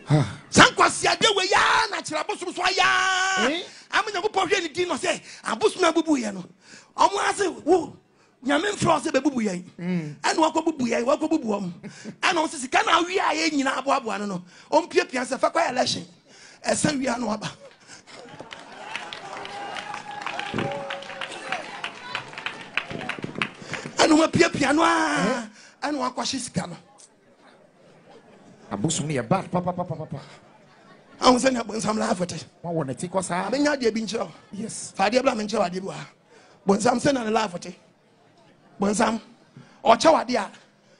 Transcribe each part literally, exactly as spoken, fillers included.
Sankwasi ade we ya na kira bosom so ya. Amanya go pohwe ni din no say abosom abubu ye no. Omo ase wo nyame mfro se bebubu ye. Ane wako bubu ye, wako bubu om. Ane on sisi kana wi aye nyina aboaboa no no. Ompie pia se fa kwa election. Esa wi anu aba. Ane wa pia pia no a. Ane wa kwashi sika no. Abusum ni bad papa papa papa. I was saying when some laugh at it. I want to take us out. I mean, you're being show. Yes. Fadia Blam Chow, I did. When some send and laugh at it. When some or Chowadia.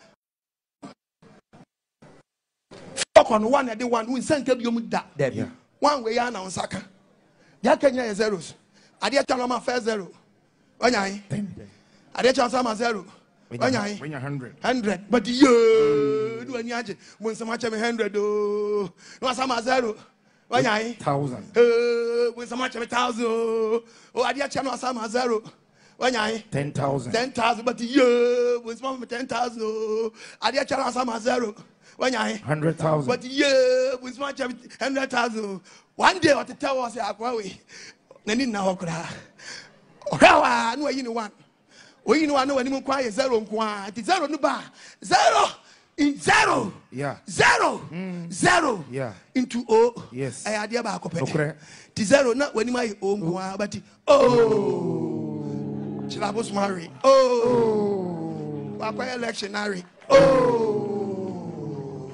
Fuck on one at the one who sent you with that. Debbie. One way on on Saka. Yakanya zeros. I did tell my first zero. When I did tell some zero. When you hundred, hundred, but you do any agent when so much of a hundred, oh, no, some zero. When I thousand, when so much of a thousand, oh, I did channel some zero. When I ten thousand, ten thousand, but you when some ten thousand, oh, I did channel some zero. When I hundred thousand, but you when so much of hundred thousand. One day, what to tell us, I go away. Then now, cry. Oh, I know you know one. We know I know when you quiet zero and zero no bar zero in zero yeah zero mm. zero yeah into O yes I had about okay the zero not when my own but oh Chilabos marry oh Papa electionary oh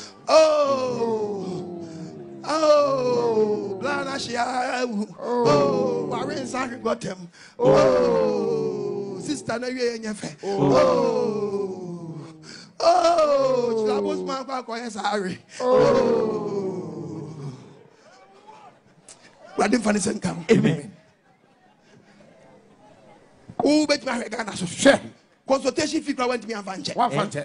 oh oh Blana Shia oh Warren Sank got him oh sister na we enyefe oh oh Chilabos man kwa kwa sorry oh we dey find sen kam amen o bet ma Ghana so share consultation fee kwa want me afanche one fanche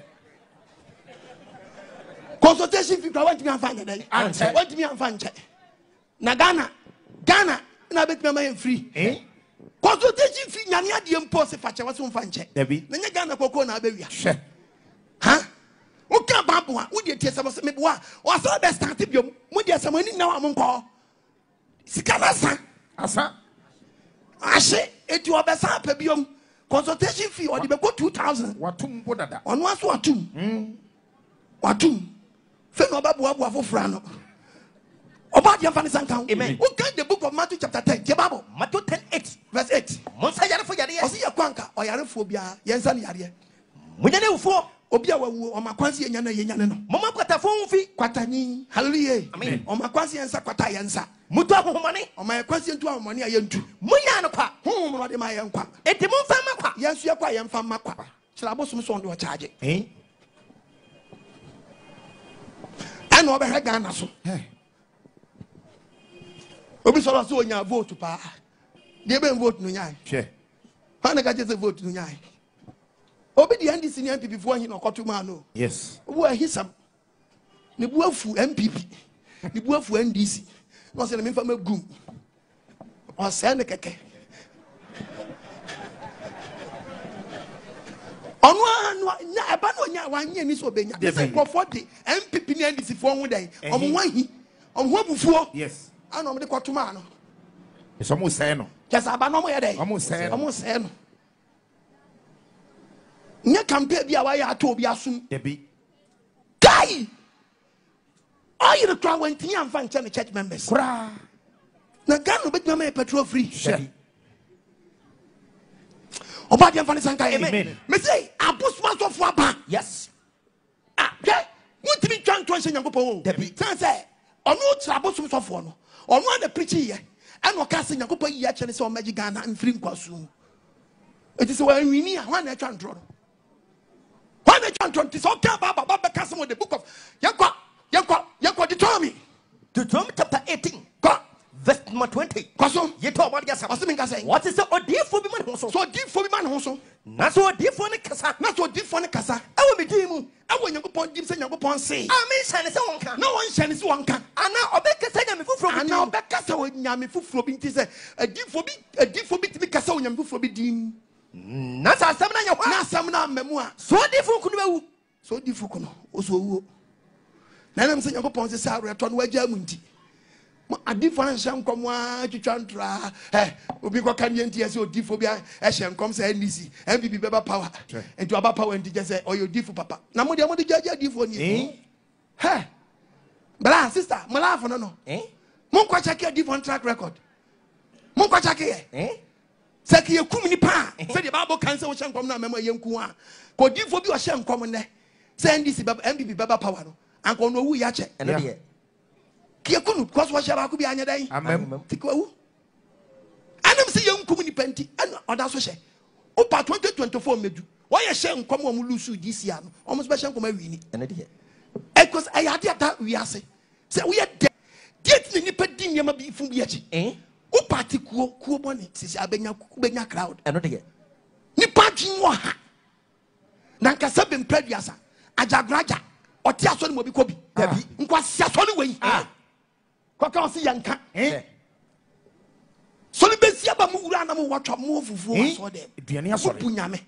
consultation fee kwa want me afanche dey want me afanche na Ghana Ghana na bet me ma free eh consultation fee nyane ade impose fache waso mfa nche na nya Ghana kokko na abawia hwe ha o ka babo a wo de tie sabo se me bo a o asa be start biom mo de sabo ni na wa mo nko sika na sa asa ashe eti o be sa pa biom consultation fee o de be go two thousand watum bo dada ono aso watum mm watum fe no ba bo abo afofra no About your funny son, amen. Who can the book of Matthew chapter ten? Bible, Matthew ten eight, verse eight. Monsa yare for yare. Osi ya kwanka, o yare phobia, yensa ni yare. Munyane ufo, obia wa wu, o makwansi yenyana yenyane no. Mama kwata fo mfi, kwata ni. Hallelujah. Amen. O makwansi yensa kwata yensa. Mutu ahohomane, o makwansi yentu ahohomane ayentu. Munya no kwa, hu mo de ma yenkwa. Enti mumfa makwa. Yensu yakwa yemfa makwa. Chilabo sum so ndo charge. Eh? Ano obe Ghana so. Eh. Obi so so nya vote pa de be vote no nya hwe ha na ka je vote no nya obi de N D C ni M P P fo hin okoto ma no yes obi a hisam ne bu afu M P P ne bu afu N D C no se na me fa magum o se ne keke onu anu nya eba no nya wan nya ni so be nya se ko for the M P P ni N D C fo ho dai omo wan hi omo ho bufuo yes I know the Cotumano. It's almost sano. Just about no more day. Almost sano. Almost sano. Nya campaign be away at Tobiasun. Debbie. Guy! Are you the crowd when Tia and Fan church members? Cra. Now, can bet my petrol free. Sherry. About your funny Sanka. Amen. Me say, I push one of Wapa. Yes. Ah, okay. What to be trying to answer your popo? Debbie. Say, or no trouble some soft one. On one the preacher here, and what casting a couple years and so magic Ghana and free Kwasu. It is when we need one nature and draw. One nature and draw. It is all about Baba Castle with the book of Yakwa, Yakwa, Yakwa, Deuteronomy. Deuteronomy chapter eighteen, God, verse number twenty. Kwasu, you talk about yourself. What is the ordeal for the man also? So deep for the man also. Not so deep for the Casa, not so deep for the Casa. I will be Dimu. I will go upon Gibson, you go upon say. I mean, Shan is one can. No one Shan is one can. And now Obeka said, I'm from and now Becassa with Yami for being a deep for me, a deep for me to be Cassa and for be Dean. Nasa Samana, Nasamana memoir. So different could so difficult. Also, na nam se Nyankopɔn se sa reto no wagya mu nti adifo an hye nkom wa twitwantra eh obi ko kan yenti ese odifo bia e hye nkom se N D C M P P beba power enti oba power enti je se oyo odifo papa na mo de mo de gya adifo ni eh he bra sister mo laugh no no eh mo kwa check adifo track record mo kwa check eh eh se ke yekum ni pa se de Bible kan se wo hye nkom na memo yenku a ko odifo bi o hye nkom ne se N D C beba M P P beba power no anko no wu ya che eno de Kiekunu, because what shall I be any day? Amen. Tiku. And I'm saying, community and other social. Opa twenty twenty-four medu. Why a shame come on Lusu this year? Almost special come away. And it because I had that we are say. Say we are dead. Get the nipping yama be from Yachi. Eh? Opa tiku, cool bonnet, says Abena Kubena crowd. And not again. Nipping waha. Nanka sabin previasa. Ajaguraja. Or Tiason will be Kobi. Debbie. Nkwa Sasoli way. Ah. Kwaka si yanka eh so le besia ba mu wura na mu watwa mu fufu aso dem aduane aso dem nyame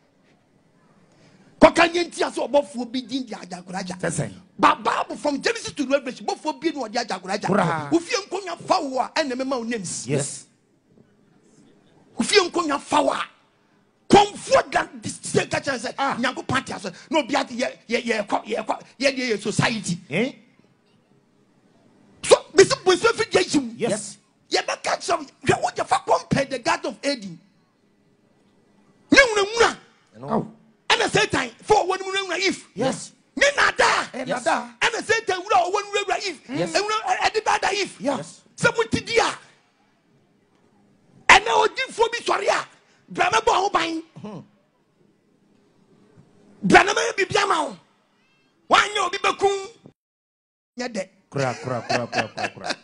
kwaka nyenti aso obofuo bi din dia Ajaguraja ba Bible from Genesis to Revelation obofuo bi no dia Ajaguraja ofie nkonya fawo a ene mema wo names yes ofie nkonya fawo a comfort that the catcher say nyango party aso no bi ati ye ye ye ye ye society eh so, Mister Osofo, yes, you have catch some. You want to compare the God of Eden. No, no, no. And the same time, for one woman, if yes, Nada, and the same time, one woman, if yes, and the bad if yes, someone to dia. And now, do for me, sorry, Brahma Bohobine, Brahma Bibiamau. Why no Bibacum? Yet. Kura kura kura kura kura kura.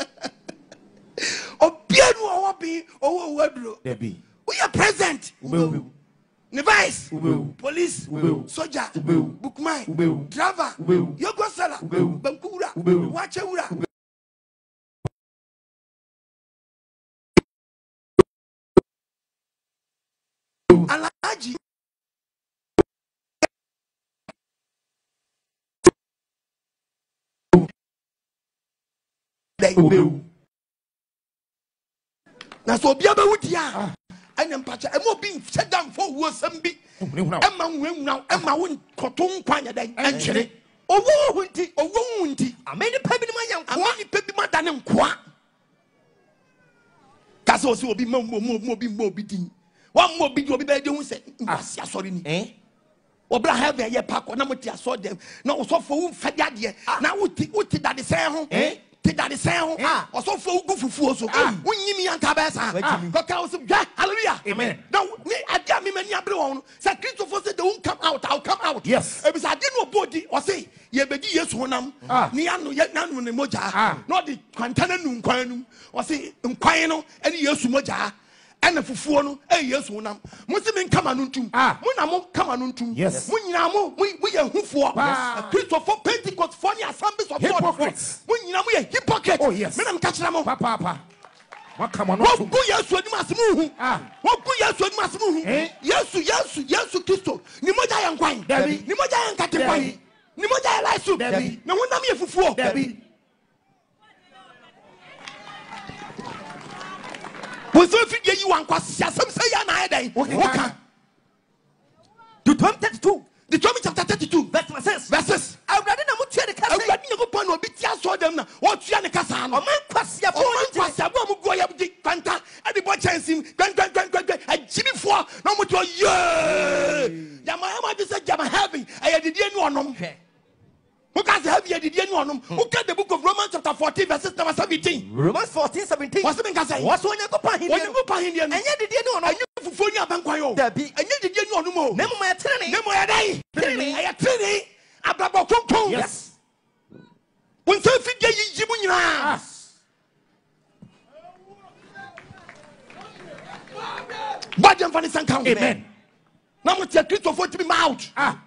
Obianu owabi owo wadro. Debi. We are present. Ube. Vice. Police. Soldier. Bookman. Driver. Yogo sala. Bankura. Wachewura. Alaji. Na so bia ba wudia anya mpacha e mo bi shut down for wo sambi e ma nwunwa e ma won koton kwanya dan enkyere owo hunti owo hunti ameni pa bi ma yanko ameni pa bi ma dane nkoa ka so so obi ma mo mo bi mo bi din wa mo bi obi ba de hu se ngwase asori ni eh obra have ye pakọ na mo ti aso dem na Osofo wu fade ade na wuti wuti dade sen ho eh that is saying, ah, also for good for so. When you mean Cabasa, hallelujah, amen. Now, I tell me many abroad, Saint Christopher said, don't come out, I'll come out. Yes, because I didn't know body or say, ye be yes, one am, Niano yet none when the moja, not the Quantana Nunquanum, or say, Unquano, any yes, moja. And the fufuano, eh, yes, one am. Muslim come on to ah, Munamo come on to yes, Munamo, we we are who for Christopher Pentecost for the assemblies of hypocrites. Munamo, hypocrite. Oh, yes, Madam Catchnamo, Papa, Papa. What come on? What go yes, what must move? Ah, what go yes, what must move? Yes, yes, yes, Christo. Nimoja and Quine, Debbie, Nimoja and Catapani, Nimoja Lisu, Debbie, no one me for Debbie. Was so if you want some say an day. Okay. Deuteronomy thirty-two. Deuteronomy chapter thirty-two. Verses. Verses. I read in a mutia the casa. I read in a pun or bitia saw them. What you and the casa. Oh, man, Quasia, Quasia, Goya, Quanta, and the boy chance him. Grand, grand, grand, grand, and Jimmy four. No more to a year. Yamama is a Jama having. I had the dear one. Who can have you? Did you know? Who can the book of Romans chapter fourteen, verses number seventeen? Romans fourteen, seventeen. What's the thing I say? What's when you go behind? When you go behind, and yet did you know? I knew for you, Banquo. Debbie, and yet did you know no more? Nemo, my training, Nemo, I die. Training, I have training. Ababa, yes. When so fit you, Jibunya. Badjam Fanny Sanka. Amen. Now, what's your Christopher to be out? Ah.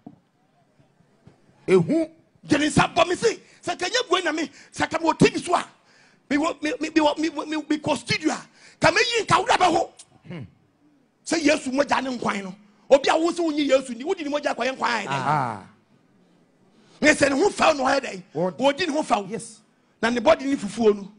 Ehu jeni sabba mi se sakanya gwe na me sakamo timi so a me me me me me ko studio ka me yin ka wura ba ho se Yesu moja ne nkwan no obi a wo se wonyi Yesu ni wodi ni moja kwaye nkwan ai ah Me say who found no head. What didn't who found? Yes. Na ne body ni fufuo no.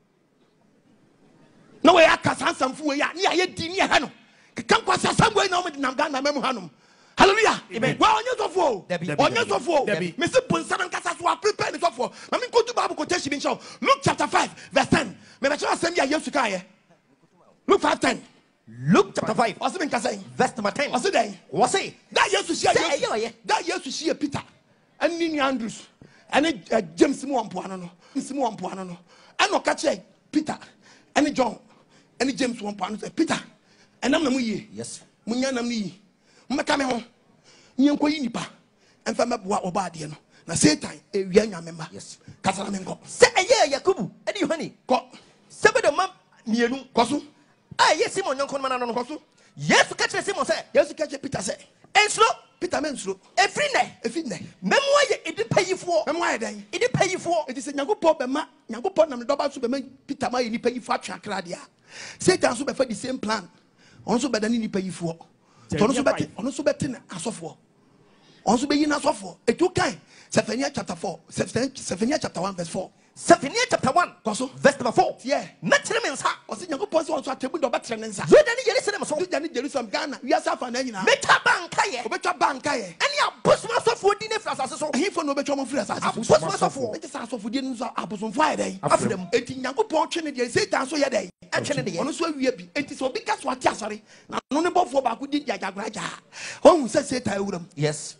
Na we akasa samfu ya, ni aye di ni ha no. Kan kwasa samwe na o me nam ga na memu hanom. Hallelujah. Amen. Wa onye sofo. Onye sofo. Me say bonsan nkasa so prepare the sofo. Na me go to Bible quotation bin show. Luke chapter five verse ten. Me be sure asem ya Yesu ka ye. Luke five ten. Luke chapter five. What's been saying? Verse number ten. What's it then? What's it? That Yesu see that Yesu see Peter and Nini Andrews and uh, James mu ampoano no. Mu ampoano no. And no catch Peter and John and James mu ampoano say Peter and am na mu ye. Yes. Munya na mu yi. Mmeka me ho. Nyenko yi nipa. Emfa meboa oba de no. Na Satan e wia nyamemba. Yes. Kasala me nko. Se eye Yakubu edi hani. Ko. Sebe de mam mienu. Koso. Ah yes Simon nyanko man no koso. Yes catch Simon say. Yes catch Peter say. Enslo Peter menslo. Efri ne. Efri ne. Memwa ye edi payifo. Memwa ye den. Edi payifo. It is a Nyankopon be ma Nyankopon nam doba so be ma Peter ma ye ni payifo atwa kra dia. Satan so be fa the same plan. On so be da ni payifo. On so be on so be tin asofo. On so be yin asofo. Etu kan Zephaniah chapter four. Zephaniah chapter one verse four. Zephaniah chapter one verse number four. Yeah. Naturally means ha. O se Nyankopon so on so atebu do betre ne nsa. You dani Jerusalem so. You dani Jerusalem Ghana. We asa fa na nyina. Meta banka ye. Obetwa banka ye. Any abosoma sofo di ne frasase so. He for no betwa mo free asase. Abosoma sofo. Enti sa sofo di nso abosomfo aye den. Afrem. Enti Nyankopon twe ne de Satan so ye den. Atwe ne de. Ono so awie bi. Enti so bi ka so ate asore. Na no ne bofo ba ko di Ajaguraja. Ohun se Satan ewuram. Yes.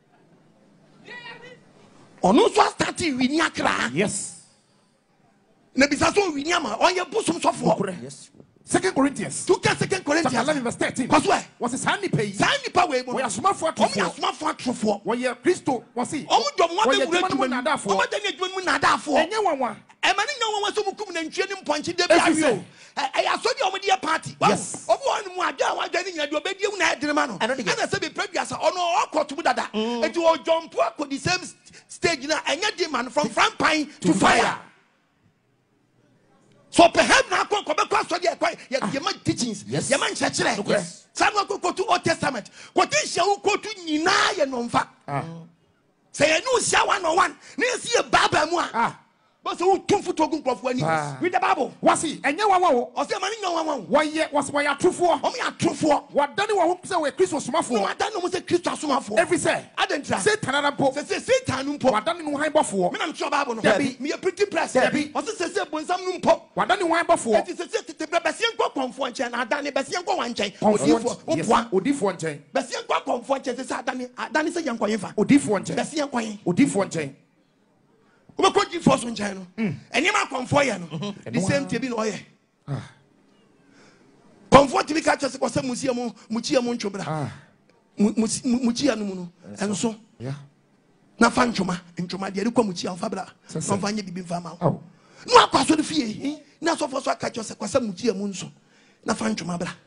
Ono so start wi ni akra. Yes. Na bisa so wi ni ama onye bosom sofo. Yes. Second Corinthians. Two Second Corinthians. Chapter eleven verse thirteen. Cause where? Was it Sandy pay? Sandy pa we mo. We are smart for true. We are smart for true. We are Christo. Was it? Omo dom wa be wura mu na da fo. Omo da ni adwuma mu na da fo. Enye wanwa. E ma ni nwa so mu kum na ntwe ni mponche de bia wi. E ya so di omo de party. Yes. Omo won mu adwa wa adwa ni nya de obedi mu na edere ma no. Ana se be previous ono okoto mu dada. Enti o jump akọ the same stage na enye de man from front pine to fire. So perhaps now come come back to the your man teachings. Yes. Your man church. Yes. Some go go to Old Testament. Quotation go to Nina ye nomfa. Say no sia one on one. Ne see a baba mu a. But so two foot ogun crofo ani. Read the Bible. Was he? Enye wanwa wo. O say man nyo wanwa. Why was why atrufo? O me atrufo. Wadani wa ho say we Christo somafo. No wadani mo say Christo somafo. Every say. Adentra. Satan anampo. Say say Satan mpo. Wadani no han bofo. Me na mcho Bible no. Me a pretty press. O say say bonsam no mpo. Wadani wan bofo. It is say tete besie nko konfo nchen na adani besie nko wanchen. Odifo. Opwa. Odifo nchen. Besie nko konfo nchen say adani adani say yanko yefa. Odifo nchen. Besie nko yen. Odifo nchen. We ko di force nchen no. Eni ma konfo ye no. The same thing bi no ye. Konfo ti bi ka chese ko say musie mu muchie mu ntwobra. Muchie anu mu no. Enso. Yeah. Na fa ntwoma, ntwoma de ko muchie anfa bra. Anfa nye bibi mfa ma. Oh. No akwaso de fie. Na so for so aka chese ko say muchie mu nso. Na fa ntwoma bra.